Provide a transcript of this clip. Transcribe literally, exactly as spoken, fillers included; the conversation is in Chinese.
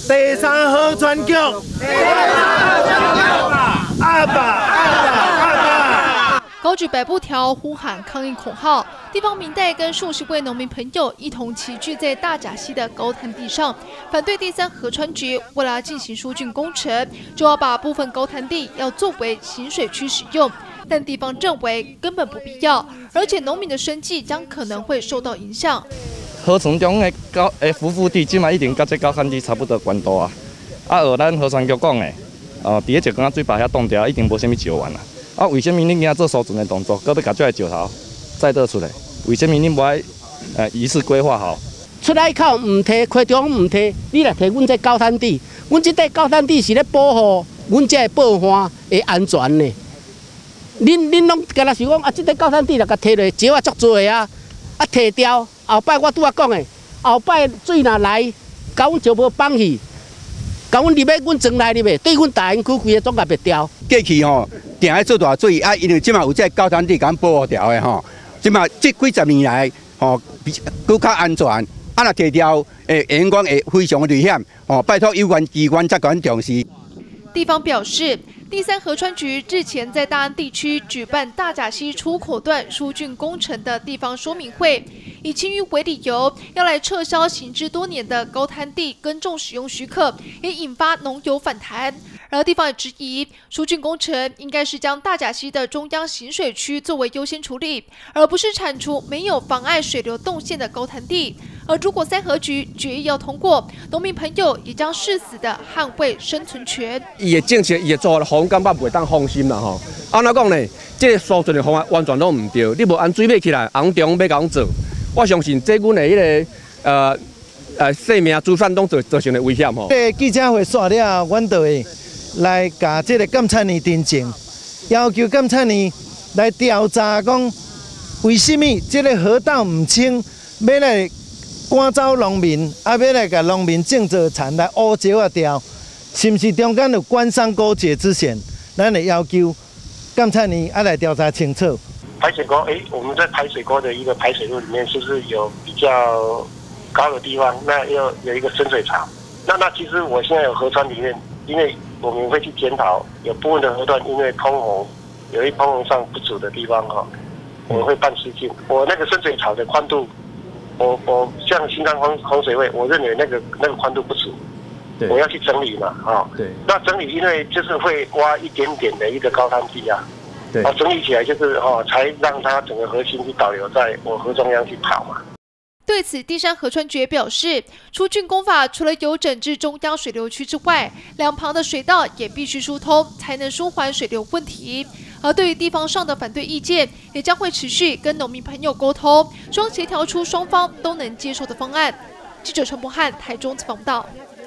第三河川局，第三河川局，阿爸阿爸阿爸。 高举白布条，呼喊抗议口号。地方民代跟数十位农民朋友一同齐聚在大甲溪的高滩地上，反对第三河川局为了进行疏浚工程，就要把部分高滩地要作为行水区使用。但地方认为根本不必要，而且农民的生计将可能会受到影响。 河川中的高诶浮浮地，即嘛一定甲这高滩地差不多关度啊。啊，学咱河川局讲诶，哦，伫个石冈水坝遐冻掉，一定无啥物石源啊。啊，为什么恁今仔做疏浚的动作，搁要甲这个石头再倒出来？为什么恁无爱呃一次规划好？ 出海口唔摕，溪中唔摕，你来摕阮这高滩地，阮这块高滩地是咧保护阮这报花的安全呢。恁恁拢干那想讲啊，这块高滩地来甲摕落，石啊足多啊，啊摕掉，后摆我拄仔讲的，后摆水若来，甲阮就无放去，甲阮入去阮庄内入去，对阮大园区规个总甲灭掉。 过去吼，定爱做大水啊，因为即马有这高滩地甲保护掉的吼，即马这几十年来吼，更较安全。啊，若摕掉，诶，会用讲会非常危险。哦，拜托有关机关再管重视。 地方表示，第三河川局日前在大安地区举办大甲溪出口段疏浚工程的地方说明会，以清淤为理由，要来撤销行之多年的高滩地耕种使用许可，也引发农友反弹。而地方也质疑，疏浚工程应该是将大甲溪的中央行水区作为优先处理，而不是铲除没有妨碍水流动线的高滩地。而如果三河局决议要通过，农民朋友也将誓死的捍卫生存权。 伊的政策，伊的做法，互感觉袂当放心啦吼。安怎讲呢？这个疏浚的方案完全都唔对，你无按水尾起来，红中要甲阮做，我相信这阮的迄、那个呃呃生命资产拢造造成的危险吼。 这记者会煞了，阮就会来甲这个监察院订正，要求监察院来调查讲，为什么这个河道唔清，要来赶走农民，啊要来甲农民种植田来乌石啊掉，是毋是中间有官商勾结之嫌？咱来要求监察院啊来调查清楚。 排水沟，哎，我们在排水沟的一个排水路里面，是不是有比较高的地方？那要有一个深水槽。那那其实我现在有河川里面，因为我们会去检讨，有部分的河段因为通洪，有一通洪上不足的地方哈，我们会办施浚。我那个深水槽的宽度，我我像新庄洪洪水位，我认为那个那个宽度不足，我要去整理嘛，啊，对，那整理因为就是会挖一点点的一个高滩地啊，对，啊，整理起来就是哦，才让它整个核心去导流在我河中央去跑嘛。 对此，第三河川局表示，疏浚工法除了有整治中央水流区之外，两旁的水道也必须疏通，才能舒缓水流问题。而对于地方上的反对意见，也将会持续跟农民朋友沟通，双协调出双方都能接受的方案。记者陈柏翰台中采访报道。